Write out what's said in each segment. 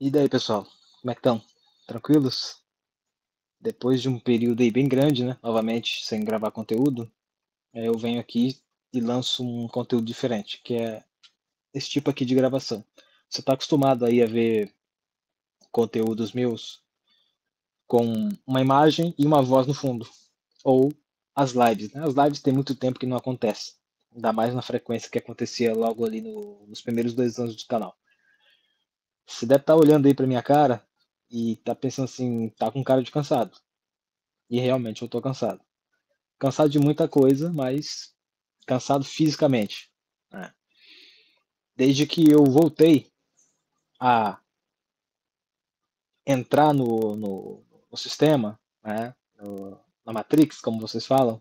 E daí, pessoal? Como é que estão? Tranquilos? Depois de um período aí bem grande, né? Novamente, sem gravar conteúdo, eu venho aqui e lanço um conteúdo diferente, que é esse tipo aqui de gravação. Você está acostumado aí a ver conteúdos meus com uma imagem e uma voz no fundo, ou as lives, né? As lives tem muito tempo que não acontece, ainda mais na frequência que acontecia logo ali nos primeiros 2 anos do canal. Você deve estar olhando aí para minha cara e tá pensando assim, tá com cara de cansado. E realmente eu tô cansado. Cansado de muita coisa, mas cansado fisicamente, né? Desde que eu voltei a entrar no sistema, né? Na Matrix, como vocês falam,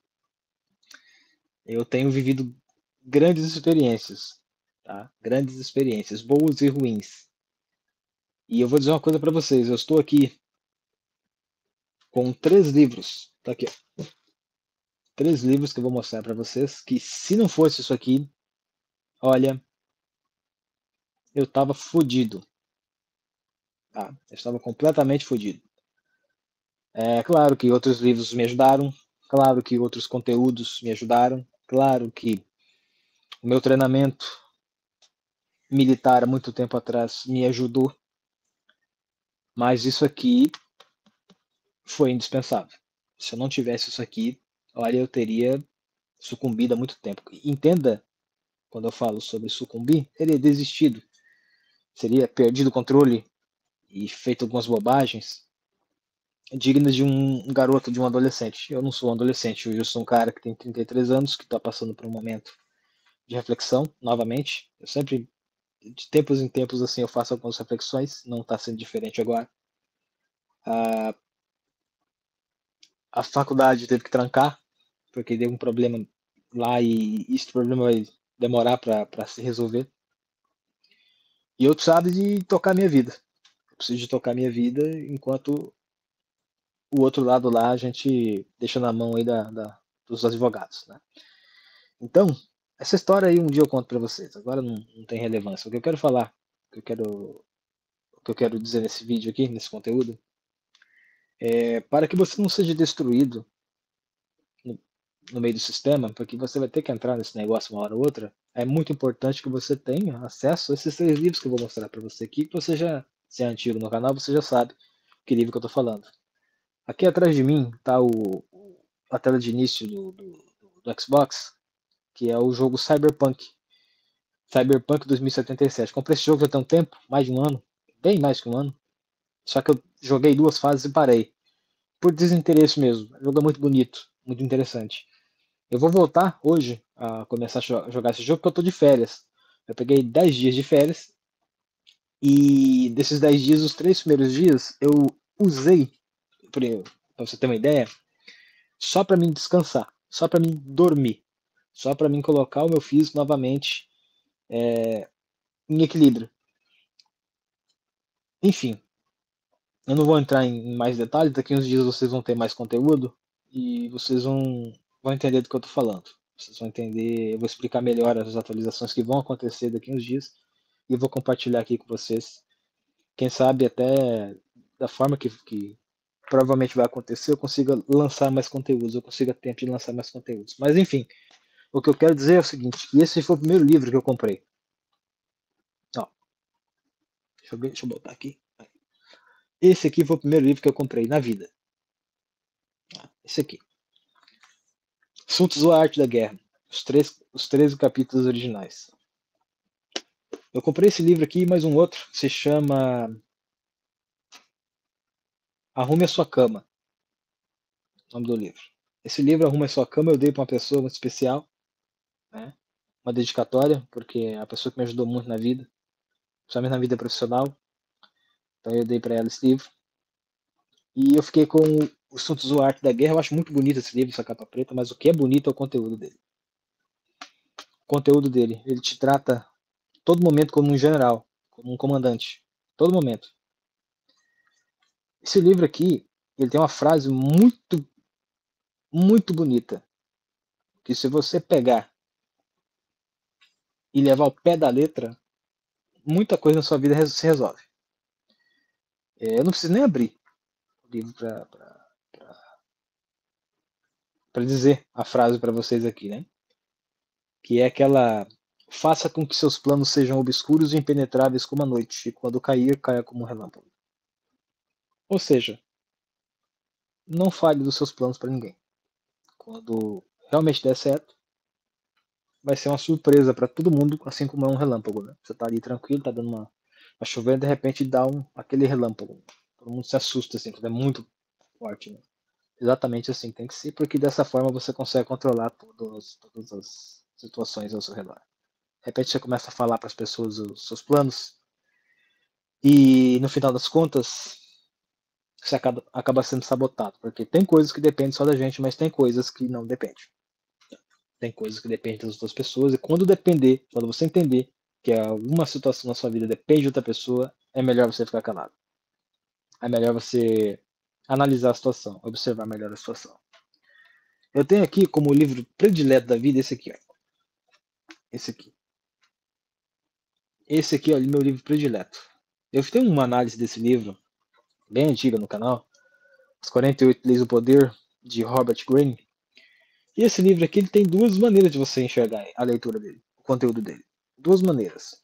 eu tenho vivido grandes experiências, tá? Grandes experiências, boas e ruins. E eu vou dizer uma coisa para vocês, eu estou aqui com 3 livros, tá aqui, ó. 3 livros que eu vou mostrar para vocês, que se não fosse isso aqui, olha, eu tava fodido, tá? Eu estava completamente fodido. É claro que outros livros me ajudaram, claro que outros conteúdos me ajudaram, claro que o meu treinamento militar há muito tempo atrás me ajudou, mas isso aqui foi indispensável. Se eu não tivesse isso aqui, olha, eu teria sucumbido há muito tempo. Entenda, quando eu falo sobre sucumbir, teria desistido, seria perdido o controle e feito algumas bobagens dignas de um garoto, de um adolescente. Eu não sou um adolescente, hoje eu sou um cara que tem 33 anos, que está passando por um momento de reflexão, novamente. Eu sempre, de tempos em tempos, assim, eu faço algumas reflexões, não está sendo diferente agora. A faculdade teve que trancar, porque deu um problema lá e esse problema vai demorar para se resolver. E eu preciso de tocar minha vida. Eu preciso de tocar minha vida enquanto o outro lado lá a gente deixa na mão aí dos advogados, né? Então, essa história aí um dia eu conto para vocês. Agora não tem relevância. O que eu quero falar, o que eu quero dizer nesse vídeo aqui, nesse conteúdo, é para que você não seja destruído no, no meio do sistema, porque você vai ter que entrar nesse negócio uma hora ou outra. É muito importante que você tenha acesso a esses 3 livros que eu vou mostrar para você aqui, que você já, se é antigo no canal, você já sabe que livro que eu estou falando. Aqui atrás de mim está a tela de início do Xbox, que é o jogo Cyberpunk 2077. Comprei esse jogo já tem um tempo, mais de um ano, bem mais que um ano. Só que eu joguei 2 fases e parei. Por desinteresse mesmo. O jogo é muito bonito, muito interessante. Eu vou voltar hoje a começar a jogar esse jogo porque eu tô de férias. Eu peguei 10 dias de férias e desses 10 dias, os 3 primeiros dias, eu usei, pra você ter uma ideia, só para mim descansar, só para mim dormir, só para mim colocar o meu físico novamente em equilíbrio. Enfim, eu não vou entrar em mais detalhes, daqui uns dias vocês vão ter mais conteúdo e vocês vão entender do que eu estou falando. Vocês vão entender, eu vou explicar melhor as atualizações que vão acontecer daqui uns dias e eu vou compartilhar aqui com vocês. Quem sabe até da forma que provavelmente vai acontecer, eu consiga lançar mais conteúdos, eu consiga tempo de lançar mais conteúdos. Mas enfim, o que eu quero dizer é o seguinte, que esse foi o primeiro livro que eu comprei. Ó, deixa eu botar aqui. Esse aqui foi o primeiro livro que eu comprei na vida. Esse aqui. Sun Tzu, A Arte da Guerra. Os 13 capítulos originais. Eu comprei esse livro aqui e mais um outro, que se chama Arrume a Sua Cama. O nome do livro. Esse livro, Arrume a Sua Cama, eu dei para uma pessoa muito especial, né? Uma dedicatória, porque é a pessoa que me ajudou muito na vida, principalmente na vida profissional. Então eu dei para ela esse livro. E eu fiquei com o Sun Tzu, A Arte da Guerra. Eu acho muito bonito esse livro, essa capa preta, mas o que é bonito é o conteúdo dele. O conteúdo dele, ele te trata todo momento como um general, como um comandante. Todo momento. Esse livro aqui, ele tem uma frase muito, muito bonita, que se você pegar e levar ao pé da letra, muita coisa na sua vida se resolve. Eu não preciso nem abrir o livro para dizer a frase para vocês aqui, né? Que é aquela: faça com que seus planos sejam obscuros e impenetráveis como a noite, e quando cair, caia como um relâmpago. Ou seja, não fale dos seus planos para ninguém. Quando realmente der certo, vai ser uma surpresa para todo mundo, assim como é um relâmpago, né? Você tá ali tranquilo, tá dando uma chovendo, de repente dá aquele relâmpago. Todo mundo se assusta, assim, quando é muito forte, né? Exatamente assim tem que ser, porque dessa forma você consegue controlar todas as situações ao seu redor. De repente você começa a falar para as pessoas os seus planos e no final das contas você acaba sendo sabotado, porque tem coisas que dependem só da gente, mas tem coisas que não dependem. Tem coisas que dependem das outras pessoas, e quando você entender que alguma situação na sua vida depende de outra pessoa, é melhor você ficar calado. É melhor você analisar a situação, observar melhor a situação. Eu tenho aqui como livro predileto da vida esse aqui, ó. Esse aqui. Esse aqui é o meu livro predileto. Eu tenho uma análise desse livro, bem antiga no canal, As 48 Leis do Poder, de Robert Greene. E esse livro aqui ele tem duas maneiras de você enxergar a leitura dele, o conteúdo dele. Duas maneiras.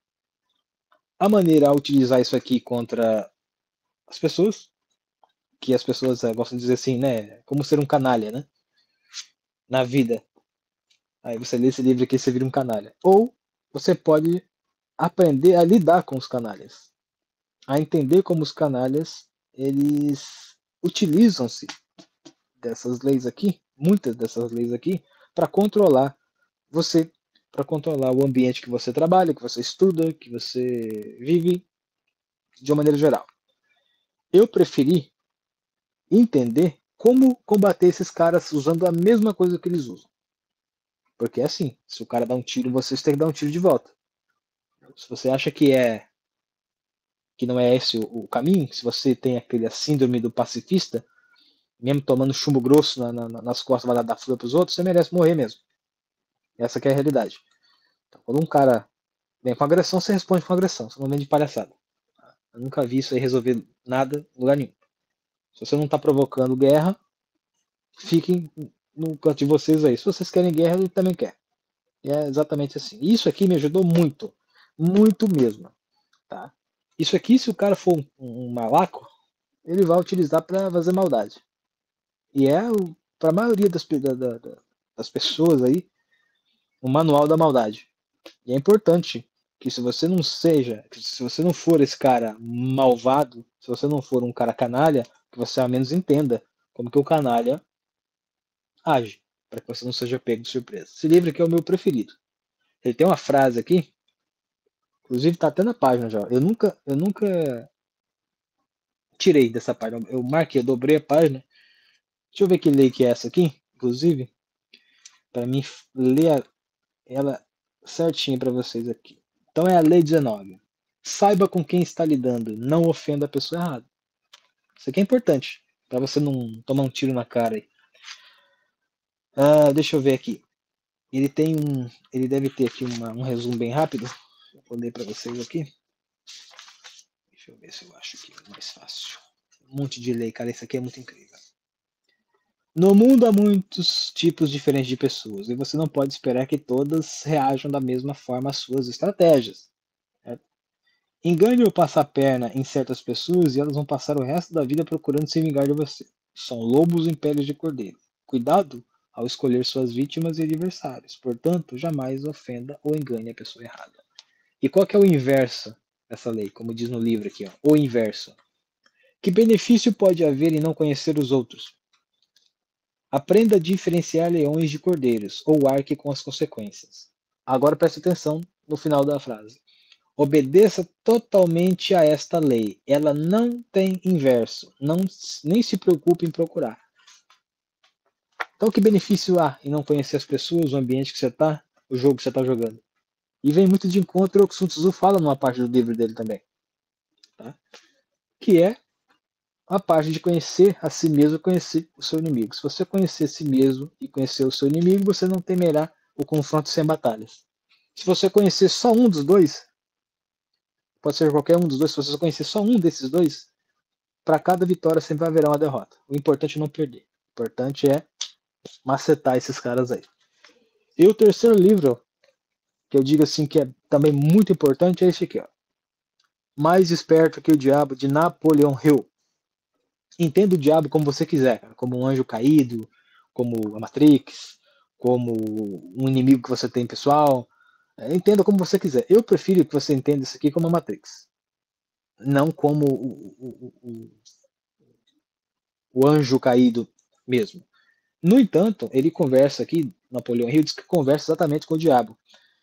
A maneira a utilizar isso aqui contra as pessoas, que as pessoas gostam de dizer assim, né? Como ser um canalha, né? Na vida. Aí você lê esse livro aqui e você vira um canalha. Ou você pode aprender a lidar com os canalhas. A entender como os canalhas eles utilizam-se dessas leis aqui, muitas dessas leis aqui, para controlar você, para controlar o ambiente que você trabalha, que você estuda, que você vive, de uma maneira geral. Eu preferi entender como combater esses caras usando a mesma coisa que eles usam. Porque é assim, se o cara dá um tiro, você tem que dar um tiro de volta. Se você acha que não é esse o caminho, se você tem aquele síndrome do pacifista, mesmo tomando chumbo grosso nas costas, vai lá dar flor pros outros, você merece morrer mesmo. Essa que é a realidade. Então, quando um cara vem com agressão, você responde com agressão, você não vem de palhaçada. Eu nunca vi isso aí resolver nada em lugar nenhum. Se você não está provocando guerra, fiquem no canto de vocês aí. Se vocês querem guerra, ele também quer. E é exatamente assim. Isso aqui me ajudou muito. Muito mesmo. Tá? Isso aqui, se o cara for um malaco, ele vai utilizar para fazer maldade. E é, para a maioria das pessoas aí, o manual da maldade. E é importante que se você não seja, se você não for esse cara malvado, se você não for um cara canalha, que você ao menos entenda como que o canalha age, para que você não seja pego de surpresa. Esse livro aqui é o meu preferido. Ele tem uma frase aqui, inclusive está até na página já. Eu nunca tirei dessa página. Eu marquei, eu dobrei a página. Deixa eu ver que lei que é essa aqui, inclusive, para mim ler ela certinho para vocês aqui. Então é a lei 19. Saiba com quem está lidando, não ofenda a pessoa errada. Isso aqui é importante, para você não tomar um tiro na cara aí. Deixa eu ver aqui. Ele deve ter aqui um resumo bem rápido. Vou ler para vocês aqui. Deixa eu ver se eu acho aqui mais fácil. Um monte de lei, cara, isso aqui é muito incrível. No mundo há muitos tipos diferentes de pessoas e você não pode esperar que todas reajam da mesma forma às suas estratégias. Certo? Engane ou passe a perna em certas pessoas e elas vão passar o resto da vida procurando se vingar de você. São lobos em peles de cordeiro. Cuidado ao escolher suas vítimas e adversários. Portanto, jamais ofenda ou engane a pessoa errada. E qual que é o inverso dessa lei? Como diz no livro aqui, ó, o inverso. Que benefício pode haver em não conhecer os outros? Aprenda a diferenciar leões de cordeiros, ou arque com as consequências. Agora preste atenção no final da frase. Obedeça totalmente a esta lei. Ela não tem inverso. Nem se preocupe em procurar. Então, que benefício há em não conhecer as pessoas, o ambiente que você está, o jogo que você está jogando? E vem muito de encontro ao que Sun Tzu fala numa parte do livro dele também. Tá? Que é a parte de conhecer a si mesmo e conhecer o seu inimigo. Se você conhecer a si mesmo e conhecer o seu inimigo, você não temerá o confronto sem batalhas. Se você conhecer só um dos dois, pode ser qualquer um dos dois, se você conhecer só um desses dois, para cada vitória sempre haverá uma derrota. O importante é não perder. O importante é macetar esses caras aí. E o terceiro livro, que eu digo assim que é também muito importante, é esse aqui, ó. Mais Esperto que o Diabo, de Napoleon Hill. Entenda o diabo como você quiser, cara, como um anjo caído, como a Matrix, como um inimigo que você tem pessoal. Entenda como você quiser. Eu prefiro que você entenda isso aqui como a Matrix, não como o anjo caído mesmo. No entanto, ele conversa aqui, Napoleão Hill diz que conversa exatamente com o diabo.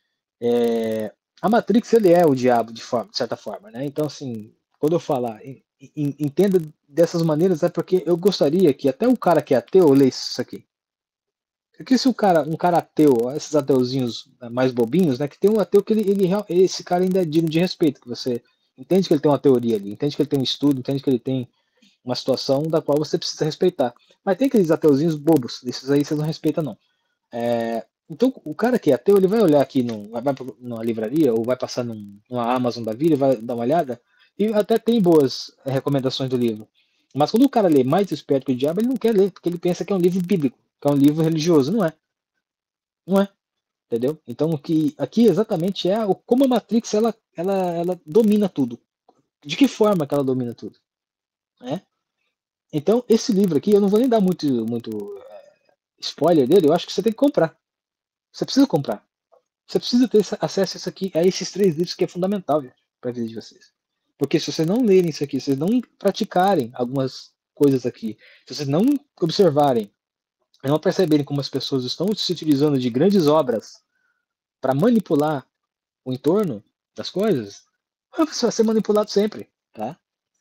A Matrix, ele é o diabo de certa forma, né? Então, assim, quando eu falar, entenda dessas maneiras, é porque eu gostaria que até o cara que é ateu lesse isso aqui. Porque se um cara ateu, esses ateuzinhos mais bobinhos, né? Que tem um ateu que esse cara ainda é digno de respeito, que você entende que ele tem uma teoria ali, entende que ele tem um estudo, entende que ele tem uma situação da qual você precisa respeitar. Mas tem aqueles ateuzinhos bobos, esses aí você não respeita não. Então o cara que é ateu, ele vai olhar aqui vai numa livraria ou vai passar numa Amazon da vida, vai dar uma olhada e até tem boas recomendações do livro. Mas quando o cara lê Mais Esperto que o Diabo, ele não quer ler, porque ele pensa que é um livro bíblico, que é um livro religioso. Não é. Não é. Entendeu? Então o que aqui exatamente é como a Matrix ela domina tudo. De que forma que ela domina tudo? Né? Então, esse livro aqui, eu não vou nem dar muito spoiler dele, eu acho que você tem que comprar. Você precisa comprar. Você precisa ter acesso a, isso aqui, a esses 3 livros que é fundamental para a vida de vocês. Porque se vocês não lerem isso aqui, se vocês não praticarem algumas coisas aqui, se vocês não observarem, não perceberem como as pessoas estão se utilizando de grandes obras para manipular o entorno das coisas, você vai ser manipulado sempre. Tá?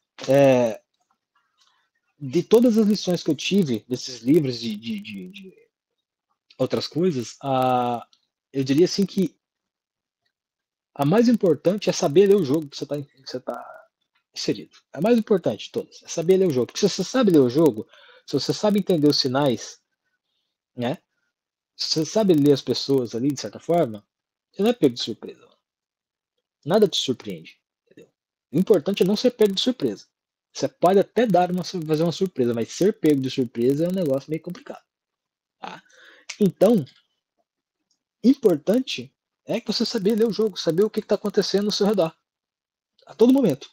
De todas as lições que eu tive desses livros de outras coisas, eu diria assim que a mais importante é saber ler o jogo que você tá inserido. A mais importante de todas é saber ler o jogo. Porque se você sabe ler o jogo, se você sabe entender os sinais, né? Se você sabe ler as pessoas ali, de certa forma, você não é pego de surpresa. Nada te surpreende. Entendeu? O importante é não ser pego de surpresa. Você pode até fazer uma surpresa, mas ser pego de surpresa é um negócio meio complicado. Tá? Então, importante é que você saber ler o jogo, saber o que está acontecendo ao seu redor, a todo momento.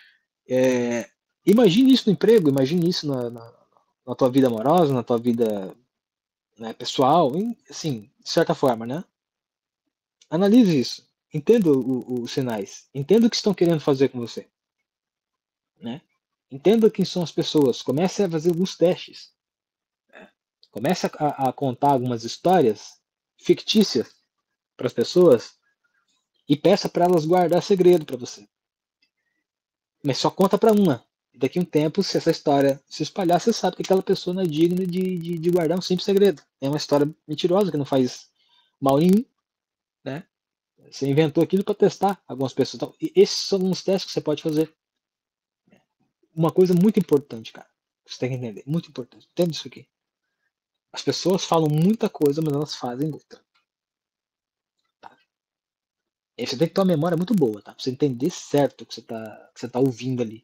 Imagine isso no emprego, imagine isso na tua vida amorosa, na tua vida, né, pessoal, assim, de certa forma, né? Analise isso, entenda os sinais, entenda o que estão querendo fazer com você, né? Entenda quem são as pessoas, comece a fazer alguns testes, né? Comece a contar algumas histórias fictícias para as pessoas e peça para elas guardar segredo para você. Mas só conta para uma. Daqui a um tempo, se essa história se espalhar, você sabe que aquela pessoa não é digna de guardar um simples segredo. É uma história mentirosa que não faz mal nenhum, né? Você inventou aquilo para testar algumas pessoas. Então, esses são uns testes que você pode fazer. Uma coisa muito importante, cara. Você tem que entender. Muito importante. Entende isso aqui. As pessoas falam muita coisa, mas elas fazem outra. Tá? E você tem que ter uma memória muito boa, tá? Pra você entender certo o que você tá ouvindo ali.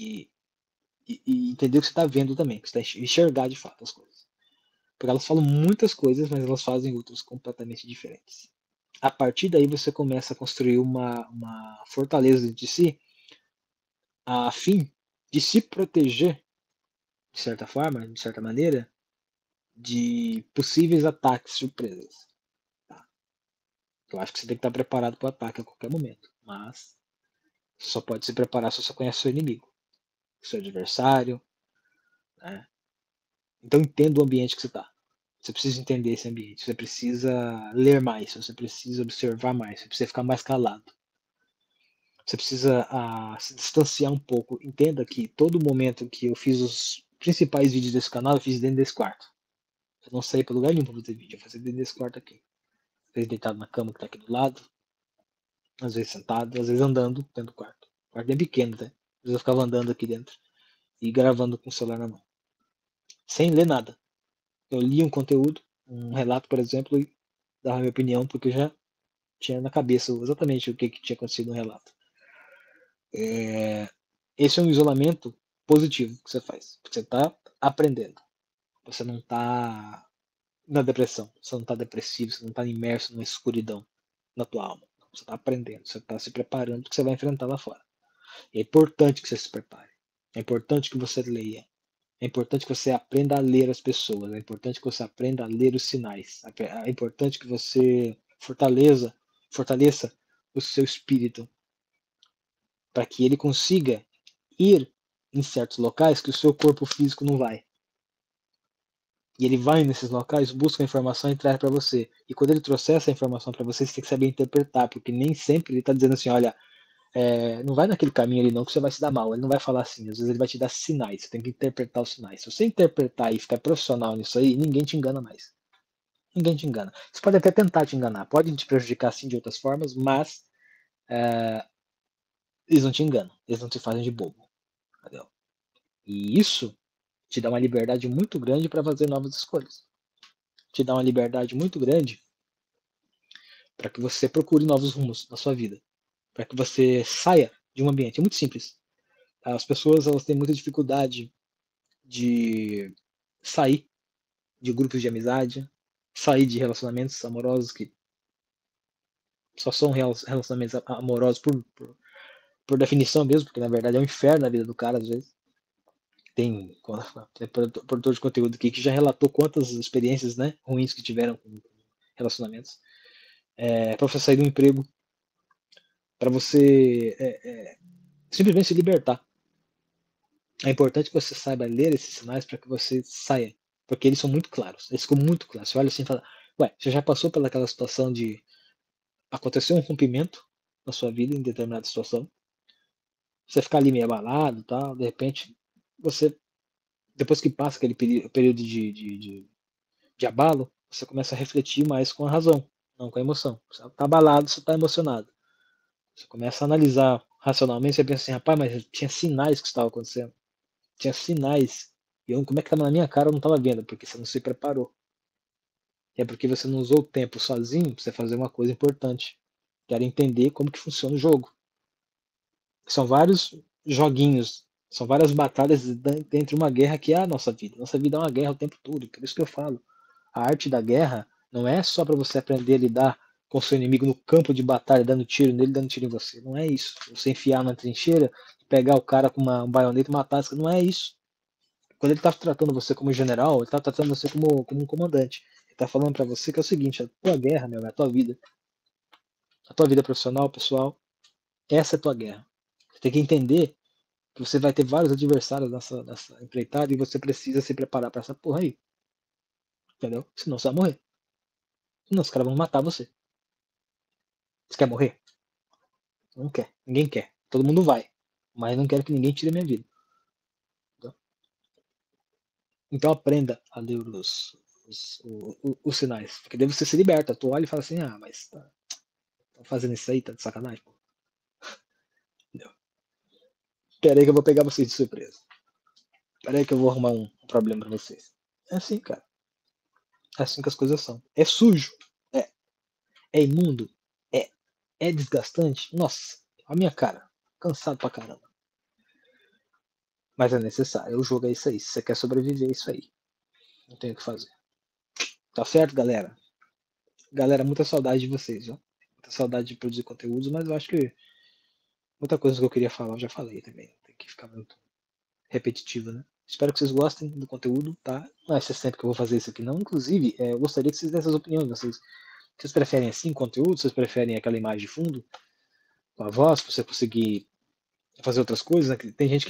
E entender o que você está vendo também, que você está enxergar de fato as coisas. Porque elas falam muitas coisas, mas elas fazem outras completamente diferentes. A partir daí você começa a construir uma fortaleza de si, a fim de se proteger, de certa forma, de certa maneira, de possíveis ataques surpresas. Tá? Eu acho que você tem que estar preparado para o ataque a qualquer momento, mas você só pode se preparar se você conhece o seu inimigo, o seu adversário, né? Então entenda o ambiente que você está. Você precisa entender esse ambiente, você precisa ler mais, você precisa observar mais, você precisa ficar mais calado. Você precisa se distanciar um pouco. Entenda que todo momento que eu fiz os principais vídeos desse canal, eu fiz dentro desse quarto. Eu não saí para lugar nenhum para fazer vídeo, eu fazia dentro desse quarto aqui. Às vezes deitado na cama que está aqui do lado, às vezes sentado, às vezes andando dentro do quarto. O quarto é pequeno, tá? Às vezes eu ficava andando aqui dentro e gravando com o celular na mão. Sem ler nada. Eu lia um conteúdo, um relato, por exemplo, e dava minha opinião, porque eu já tinha na cabeça exatamente o que tinha acontecido no relato. Esse é um isolamento positivo que você faz. Você está aprendendo. Você não está na depressão. Você não está depressivo. Você não está imerso numa escuridão na tua alma. Você está aprendendo. Você está se preparando para o que você vai enfrentar lá fora. É importante que você se prepare. É importante que você leia. É importante que você aprenda a ler as pessoas. É importante que você aprenda a ler os sinais. É importante que você fortaleça o seu espírito para que ele consiga ir em certos locais que o seu corpo físico não vai. E ele vai nesses locais, busca a informação e traz para você. E quando ele trouxer essa informação para você, você tem que saber interpretar, porque nem sempre ele está dizendo assim, olha, não vai naquele caminho ali não que você vai se dar mal. Ele não vai falar assim, às vezes ele vai te dar sinais, você tem que interpretar os sinais. Se você interpretar e ficar profissional nisso aí, ninguém te engana mais. Ninguém te engana. Você pode até tentar te enganar, pode te prejudicar sim de outras formas, mas eles não te enganam, eles não te fazem de bobo. Entendeu? E isso te dá uma liberdade muito grande para fazer novas escolhas. Te dá uma liberdade muito grande para que você procure novos rumos na sua vida, para que você saia de um ambiente. É muito simples. As pessoas elas têm muita dificuldade de sair de grupos de amizade, sair de relacionamentos amorosos que só são relacionamentos amorosos por definição mesmo, porque na verdade é um inferno na vida do cara às vezes. Tem produtor de conteúdo aqui que já relatou quantas experiências, né, ruins que tiveram com relacionamentos. Para você sair do emprego, para você simplesmente se libertar. É importante que você saiba ler esses sinais para que você saia, porque eles são muito claros. Eles ficam muito claros. Você olha assim e fala, ué, você já passou pelaquela situação de acontecer um rompimento na sua vida em determinada situação, você ficar ali meio abalado e tal, de repente, você, depois que passa aquele período de abalo, você começa a refletir mais com a razão, não com a emoção. Você está abalado, você está emocionado. Você começa a analisar racionalmente, você pensa assim, rapaz, mas tinha sinais que estavam acontecendo. Tinha sinais. E eu, como é que estava na minha cara, eu não estava vendo, porque você não se preparou. É porque você não usou o tempo sozinho para você fazer uma coisa importante, que era entender como que funciona o jogo. São vários joguinhos, são várias batalhas dentro de uma guerra que é a nossa vida. Nossa vida é uma guerra o tempo todo, por isso que eu falo. A arte da guerra não é só para você aprender a lidar com o seu inimigo no campo de batalha, dando tiro nele, dando tiro em você. Não é isso. Você enfiar na trincheira, pegar o cara com um baioneta e matar, não é isso. Quando ele está tratando você como general, ele está tratando você como um comandante. Ele está falando para você que é o seguinte, a tua guerra, meu, é a tua vida. A tua vida profissional, pessoal, essa é a tua guerra. Você tem que entender que você vai ter vários adversários nessa empreitada e você precisa se preparar para essa porra aí. Entendeu? Senão você vai morrer. Senão os caras vão matar você. Você quer morrer? Não quer. Ninguém quer. Todo mundo vai. Mas não quero que ninguém tire a minha vida. Então aprenda a ler os sinais. Porque daí você se liberta. Tu olha e fala assim, mas tá fazendo isso aí, tá de sacanagem. Entendeu? Pera aí que eu vou pegar vocês de surpresa. Pera aí que eu vou arrumar um problema pra vocês. É assim, cara. É assim que as coisas são. É sujo. É. É imundo. É. É desgastante. Nossa, a minha cara. Cansado pra caramba. Mas é necessário. O jogo é isso aí. Se você quer sobreviver, é isso aí. Não tem o que fazer. Tá certo, galera? Galera, muita saudade de vocês, ó. Muita saudade de produzir conteúdos, mas eu acho que muita coisa que eu queria falar eu já falei também. Tem que ficar muito repetitivo, né? Espero que vocês gostem do conteúdo, tá? Não vai ser sempre que eu vou fazer isso aqui, não. Inclusive, eu gostaria que vocês dessem as opiniões. Vocês preferem assim conteúdo? Vocês preferem aquela imagem de fundo com a voz, pra você conseguir fazer outras coisas? Né? Tem gente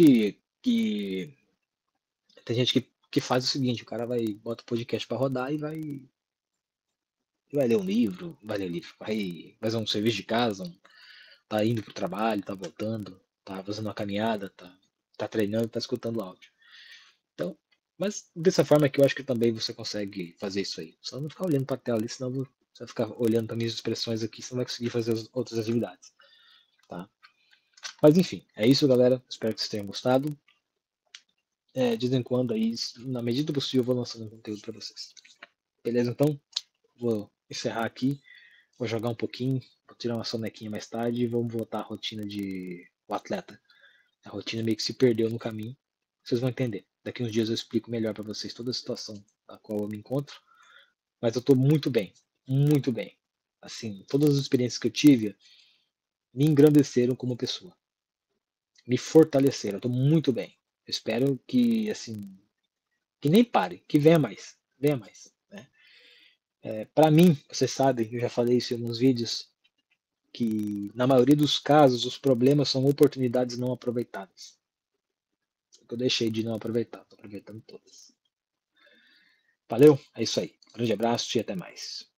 que faz o seguinte: o cara bota o podcast para rodar e vai ler um livro, vai fazer um serviço de casa, tá indo pro trabalho, tá voltando, tá fazendo uma caminhada, tá treinando, tá escutando áudio. Então, mas dessa forma que eu acho que também você consegue fazer isso aí. Só não ficar olhando para a tela ali, senão você vai ficar olhando para minhas expressões aqui, você não vai conseguir fazer as outras atividades. Tá? Mas enfim, é isso, galera. Espero que vocês tenham gostado. De vez em quando aí, na medida do possível, eu vou lançando um conteúdo para vocês. Beleza? Então, vou encerrar aqui, vou jogar um pouquinho, vou tirar uma sonequinha mais tarde e vamos voltar à rotina de o atleta. A rotina meio que se perdeu no caminho. vocês vão entender. Daqui uns dias eu explico melhor para vocês toda a situação na qual eu me encontro, mas eu estou muito bem, muito bem. Assim, todas as experiências que eu tive me engrandeceram como pessoa, me fortaleceram. Eu estou muito bem. Eu espero que, assim, que nem pare, que venha mais. Né? Para mim, vocês sabem, eu já falei isso em alguns vídeos, que na maioria dos casos os problemas são oportunidades não aproveitadas. Eu deixei de não aproveitar, estou aproveitando todas. Valeu, é isso aí. Grande abraço e até mais.